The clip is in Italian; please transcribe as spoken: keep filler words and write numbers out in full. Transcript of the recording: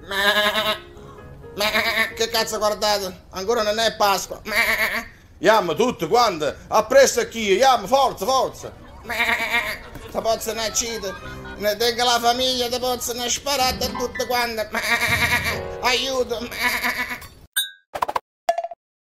Che cazzo guardate? Ancora non è Pasqua. Yam, tutti quanti, appresso chi? Yam, forza, forza. Te possono uccidere, ne tenga la famiglia, te possono sparare a tutti quanti. Aiuto.